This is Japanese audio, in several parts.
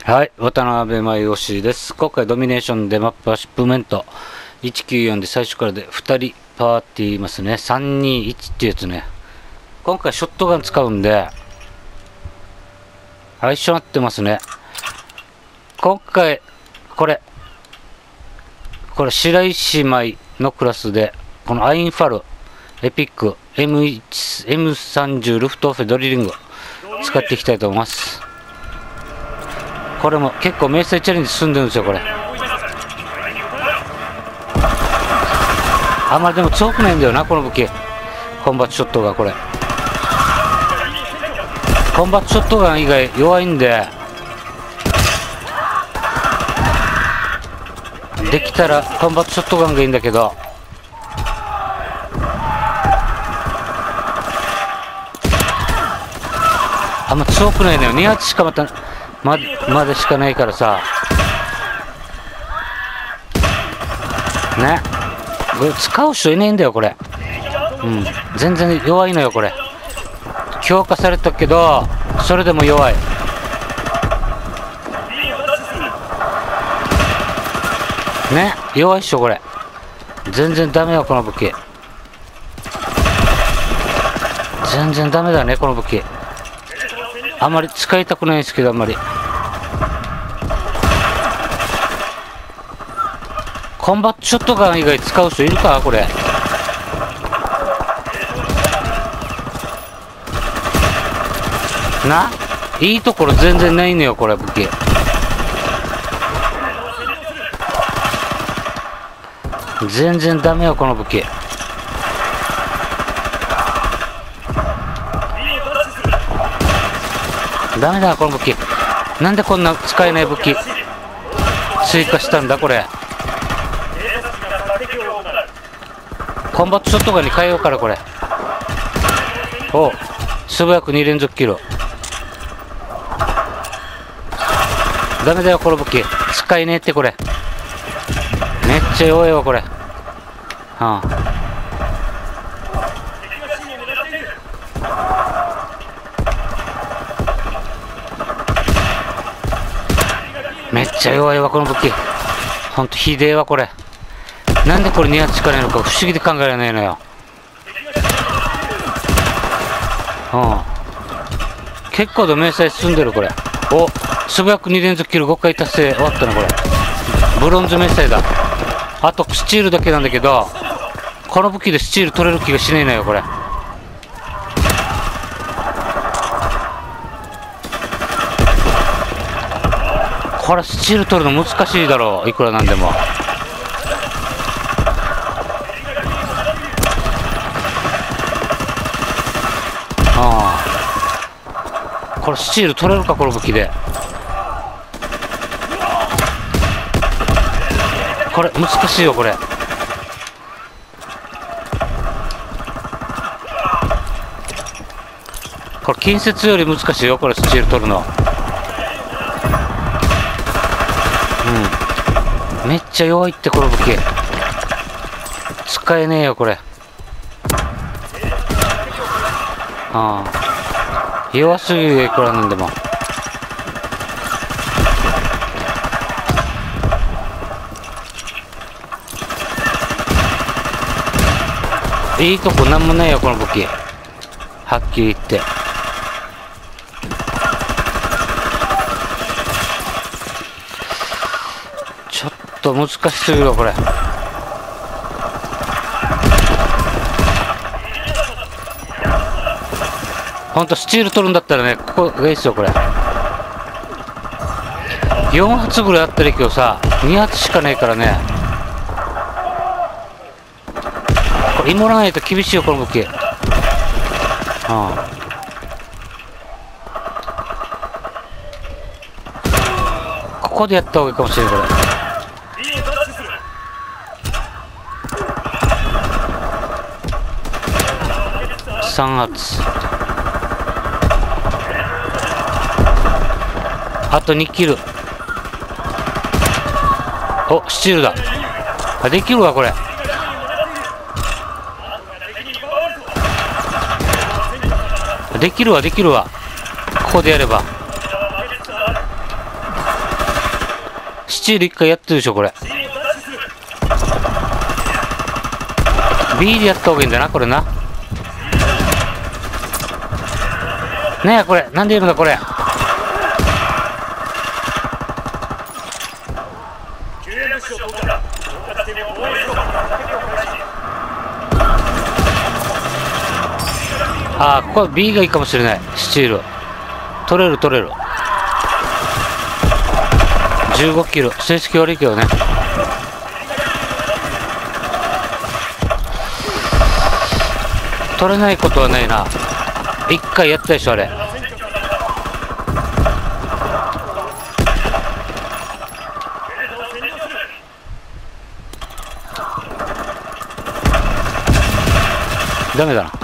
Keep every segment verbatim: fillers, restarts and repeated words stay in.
はい、渡辺真義です。今回ドミネーションでマップアシップメントいちきゅうよんで最初からでふたりパーティーいますね。さんにいちっていうやつね。今回ショットガン使うんで相性合ってますね。今回これこれ白石舞のクラスでこのアインファルエピック エムさんじゅう ルフトオフェドリリング使っていきたいと思います。これも結構明細チャレンジ進んでるんですよ。これあんまりでも強くないんだよなこの武器。コンバットショットがこれコンバットショットガン以外弱いんで、できたらコンバットショットガンがいいんだけど、あんま強くないのよ。に発しかまたままでしかないからさね。これ使う人いないんだよこれ。うん全然弱いのよこれ。強化されたけどそれでも弱いね。弱いっしょこれ。全然ダメよこの武器。全然ダメだねこの武器。あんまり使いたくないんですけど、あんまりコンバットショットガン以外使う人いるかこれ。ないいところ全然ないのよこれ武器。全然ダメよこの武器。ダメだこの武器。なんでこんな使えない武器追加したんだこれ。コンバットショットガンに変えようからこれ。お素早くに連続キル。ダメだよこの武器使えねえってこれ。めっちゃ弱いわこれ。はあめっちゃ弱いわこの武器。ほんとひでえわこれ。なんでこれに発しかないのか不思議で考えられないのよ。うん結構で明細進んでるこれ。お素早くに連続キルごかい達成終わったなこれ。ブロンズ明細だ。あとスチールだけなんだけど、この武器でスチール取れる気がしないのよこれ。これスチール取るの難しいだろういくらなんでも。ああこれスチール取れるかこの武器で。これ難しいよこれ。これ近接より難しいよこれスチール取るの。うんめっちゃ弱いってこの武器。使えねえよこれ。ああ弱すぎるよいくらなんでも。いいとこなんもないよこの武器はっきり言って。ちょっと難しすぎるわこれ。ほんとスチール取るんだったらねここがいいっすよこれ。よん発ぐらいあったらいいけどさに発しかないからね。これイモらないと厳しいよこの武器。ああここでやった方がいいかもしれないこれ。さん発あとにキル。おスチールだ。あできるわこれ。できるわできるわここでやれば。 チール一回やってるでしょこれ。 B でやった方がいいんだなこれな。ねえこれなんでやるんだこれ。ああここは B がいいかもしれない。スチール取れる取れる。じゅうごキル成績悪いけどね。取れないことはないな。一回やったでしょあれ。ダメだな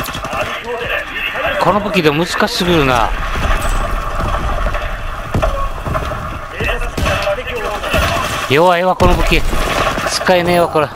この武器で難しすぎるな。弱いわこの武器。使えねえわこれ。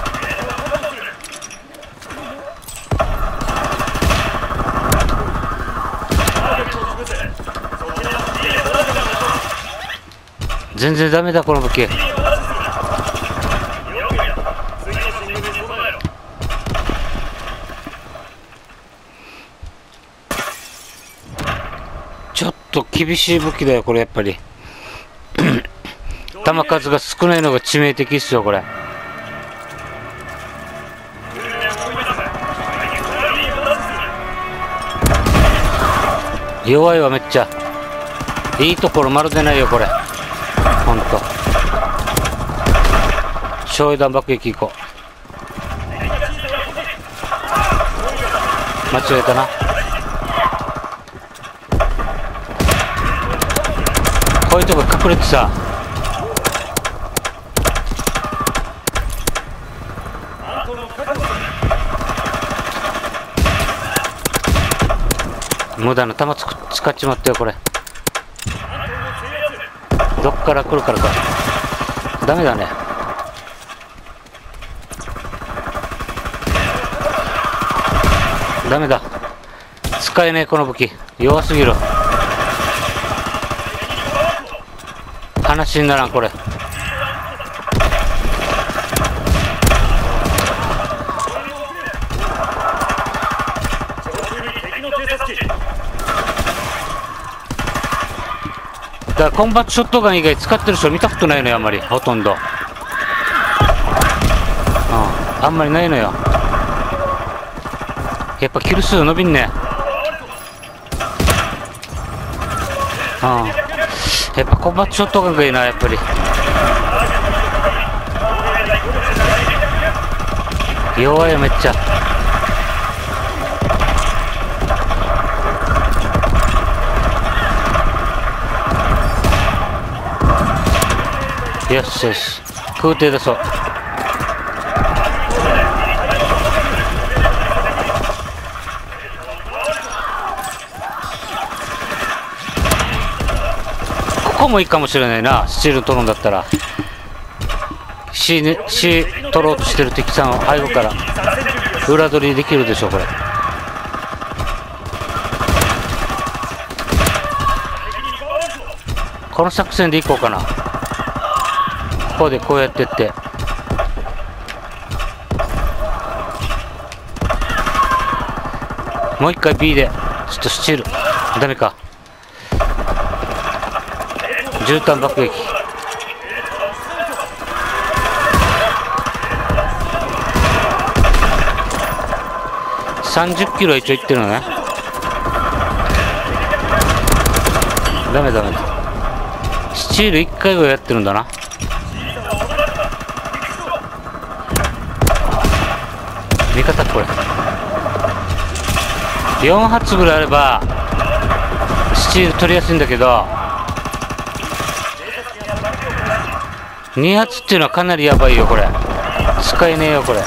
全然ダメだこの武器。ちょっと厳しい武器だよこれやっぱり。弾数が少ないのが致命的っすよこれ。弱いわめっちゃ。いいところまるでないよこれほんと。焼夷弾爆撃いこう。間違えたな。こういうとこ隠れてさ。無駄な弾つく使っちまったよこれ。どっから来るからか。ダメだね。ダメだ使えねえこの武器。弱すぎる。話にならんこれ。だからコンバットショットガン以外使ってる人見たことないのよあんまり。ほとんど、うん、あんまりないのよ。やっぱキル数伸びんね。うん、やっぱコンバットショットガンがいいなやっぱり。弱いよめっちゃ。よしよし空挺出そう。ここもいいかもしれないな。スチール取るんだったら C, ね、C 取ろうとしてる敵さんを背後から裏取りできるでしょこれ。この作戦でいこうかな。ここでこうやってってもう一回 B でちょっとスチールダメか。絨毯爆撃さんじゅっキロは一応いってるのね。ダメダメだ。スチールいっかいぐらいやってるんだな。味方これよん発ぐらいあればスチール取りやすいんだけど、に発っていうのはかなりやばいよこれ。使えねえよこれ。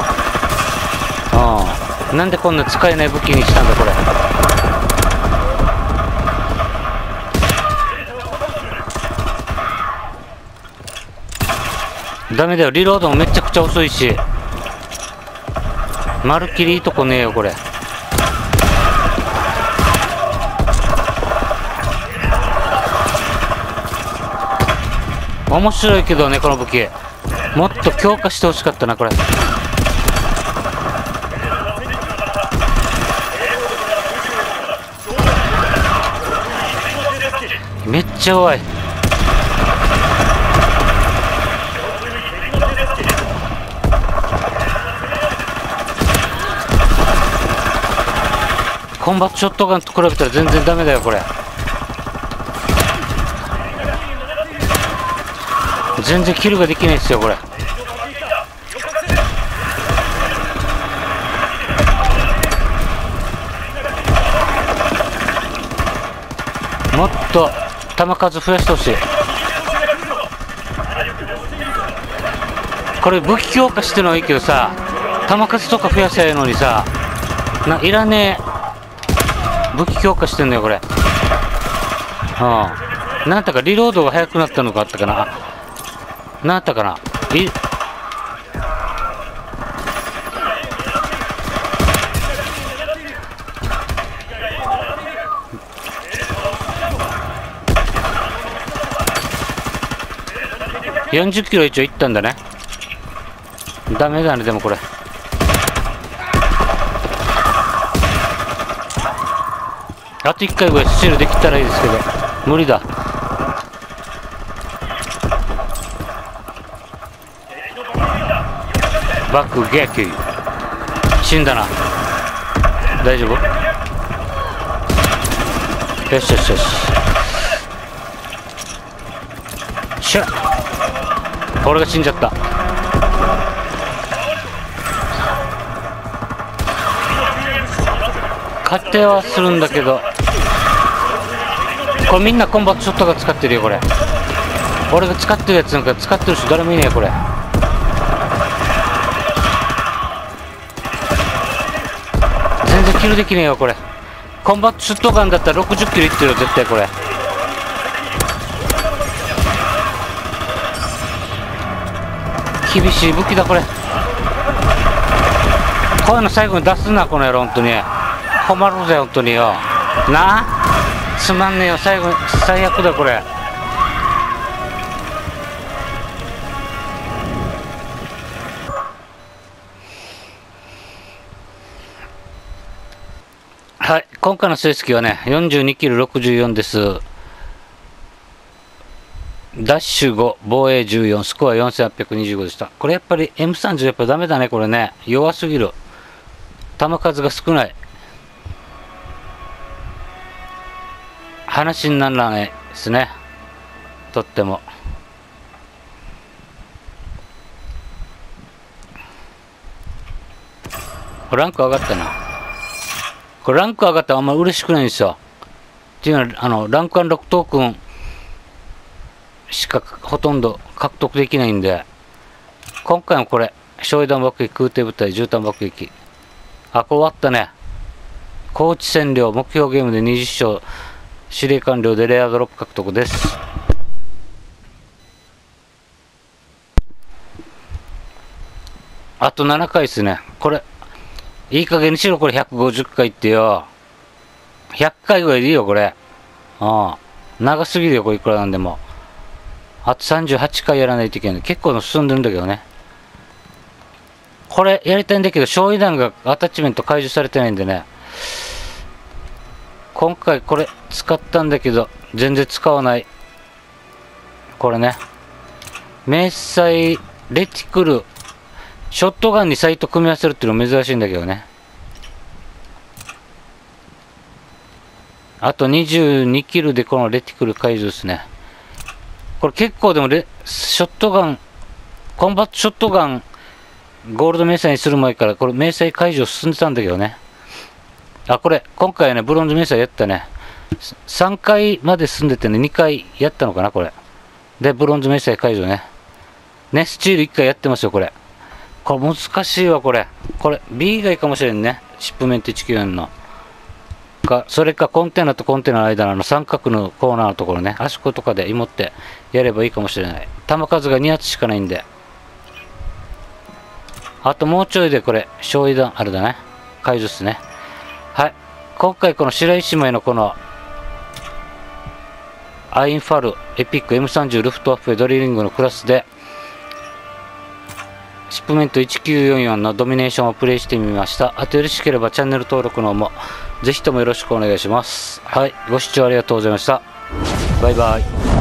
うん、なんでこんな使えない武器にしたんだこれ。ダメだよリロードもめちゃくちゃ遅いし、まるっきりいいとこねえよこれ。お面白いけどね、この武器。もっと強化してほしかったな、これ。めっちゃ弱い。コンバットショットガンと比べたら全然ダメだよ、これ。全然キルができないですよ、これ。もっと弾数増やしてほしい。これ武器強化してるのはいいけどさ、弾数とか増やせばいいのにさ、ないらねえ武器強化してんのよ、これ。うん。なんだかリロードが速くなったのがあったかな。なんだったかな。いよんじゅっキロ一応いったんだね。ダメだね、でもこれ。あといっかいぐらいスチールできたらいいですけど、無理だ。爆撃。死んだな。大丈夫？よしよしよし。しゃっ。俺が死んじゃった。勝手はするんだけど、これみんなコンバットショットが使ってるよ、これ。俺が使ってるやつなんか使ってる人誰もいねえよ、これ。全然キルできねえよ、これ。コンバットショットガンだったらろくじゅっキロいってるよ、絶対これ。厳しい武器だ、これ。こういうの最後に出すな、この野郎、本当に。困るぜ、本当によ。なあ、つまんねえよ、最後に。最悪だ、これ。はい、今回の成績はね、よんじゅうにキルろくじゅうよんです。ダッシュご、防衛じゅうよん、スコアよんせんはっぴゃくにじゅうごでした。これやっぱり エムさんじゅう やっぱダメだね、これね。弱すぎる。弾数が少ない。話にならないですね。とっても。これランク上がったな。これランク上がったらあんま嬉しくないんですよ。っていうのは、あの、ランクろくトークンしかほとんど獲得できないんで、今回もこれ、焼夷弾爆撃、空挺部隊、絨毯爆撃。あ、こう終わったね。高知占領、目標ゲームでにじゅっ勝、指令完了でレアドロップ獲得です。あとななかいですね。これ、いい加減にしろ、これひゃくごじゅっかいってよ。ひゃっかいぐらいでいいよ、これ。ああ。長すぎるよ、これいくらなんでも。あとさんじゅうはちかいやらないといけない。結構の進んでるんだけどね。これやりたいんだけど、焼夷弾がアタッチメント解除されてないんでね。今回これ使ったんだけど、全然使わない。これね。迷彩、レティクル、ショットガンにサイト組み合わせるっていうの珍しいんだけどね。あとにじゅうにキルでこのレティクル解除ですね。これ結構でもレ、ショットガン、コンバットショットガン、ゴールド迷彩にする前から、これ迷彩解除進んでたんだけどね。あ、これ、今回ね、ブロンズ迷彩やったね。さんかいまで進んでてね、にかいやったのかな、これ。で、ブロンズ迷彩解除ね。ね、スチールいっかいやってますよ、これ。これ難しいわ、これ。これ、B 以外かもしれんね。シップメントいちきゅうよんの。か、それかコンテナとコンテナの間の三角のコーナーのところね、あそことかで芋ってやればいいかもしれない。弾数がに発しかないんで。あともうちょいでこれ、焼夷弾、あれだね。解除っすね。はい。今回この白石枚のこの、アインファル、 エピック エムさんじゅう ルフトワッフェドリリングのクラスで、シップメントいちきゅうよんよんのドミネーションをプレイしてみました。あとよろしければチャンネル登録の方もぜひともよろしくお願いします。はい、ご視聴ありがとうございました。バイバイ。